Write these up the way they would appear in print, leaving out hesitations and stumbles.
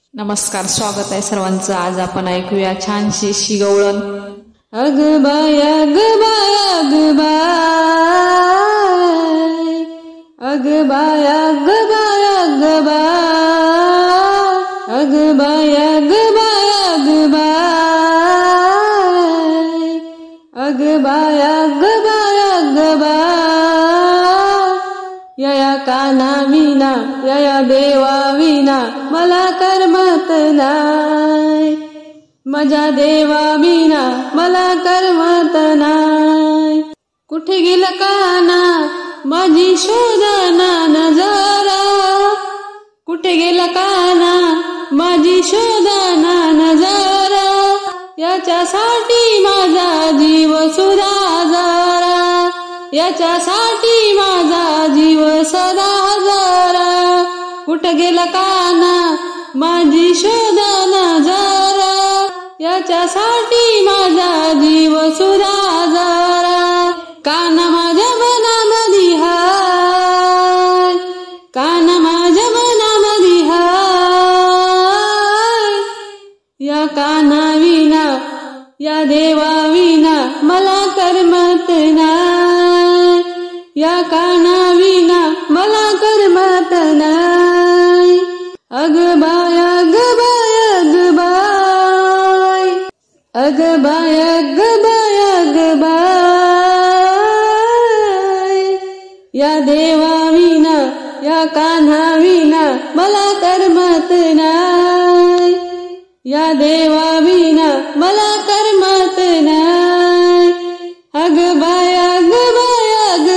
नमस्कार, स्वागत आहे सर्वांचं. आज आपण ऐकूया छानशी शिगवळण. अग बाय अग बाय अग बाय, अग बाय अग बाय अग बाय, अग बाय अग बाय अग बाय, अग बाय अग बाय अग बाय. या काना विना या देवा विना मला करमत नाय, माझ्या देवा विना मला करमत नाय. कुठे गेला काना माझी शोधना नजरा, कुठे गेला काना माझी शोधना नजरा. याच्यासाठी माझा जीव सुद्धा जरा, याच्यासाठी माझा जीव सदा जरा. कुठे गेला काना माझी शोधना जरा, याच्यासाठी माझा जीव सुद्धा जरा. काना माझ्या मनामधी हाय, काना माझ्या मनामधी हाय. या काना विना या देवा विना मला करमत नाय, या काना विना मला करमत नाय. अग बाय अग बाय अग बाय, अग बाय अग बाय अग बाय. या देवा विना या कान्हा विना मला करमत नाय, या देवा विना मला करमत नाय. अग बाय अग बाय अग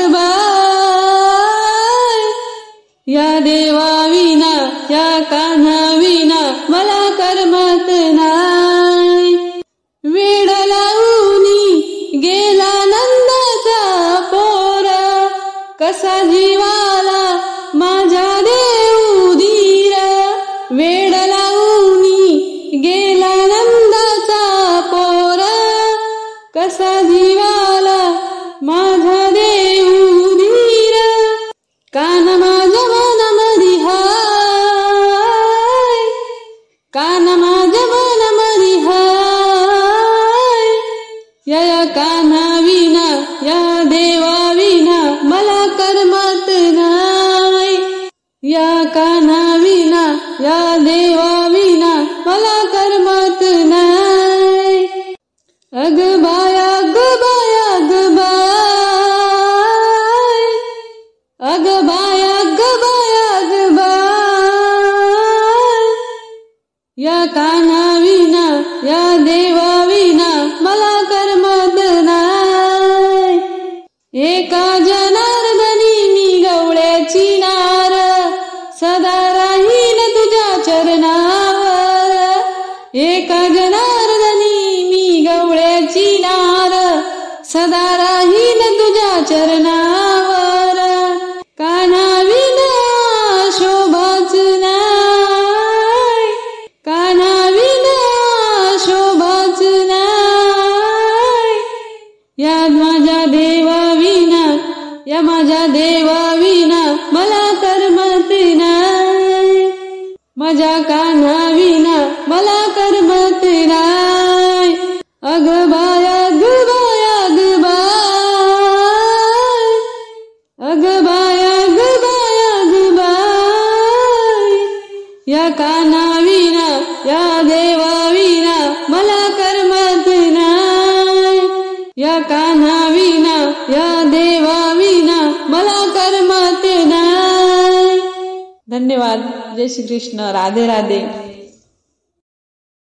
बाय, या देवा विना या कान्हा विना मला करमत नाय. वेड लावूनी गेला नंदाचा पोर, कसा जीवाला माझ्या देऊ धीर. वेड लावूनी गेला नंदाचा पोर, कसा जीवाला माझा देऊ धीर. काना माझ्या मनामधी हाय, काना माझ्या मनामधी हाय. या कान्हा विना या देवा विना मला करमत नाय, या कान्हा विना या देवा विना मला करमत नाय. अग बाय अग बाय अग बाय, अग बाय अग बाय अग बाय. या कान्हा विना या देवा विना मला करमत नाय. एका जनार्दनी मी गवळ्याची नार, सदा राहीन तुझ्या चरणावर. एका जनार्दनी मी गवळ्याची नार, सदा राहीन तुझ्या चरणावर. कान्हा विना शोभाच नाय, कान्हा विना शोभाच नाय. या माझ्या देवा विना या माझ्या देवा विना मला करमत नाय, माझ्या कान्हा विना मला करमत नाय. अग बाय अग बाय अग बाय, अग बाय अग बाय अग बाय. या कान्हा विना या देवा विना मला करमत नाय, या कान्हा विना या देवा विना मला करमत नाय. धन्यवाद. जय श्री कृष्ण. राधे राधे.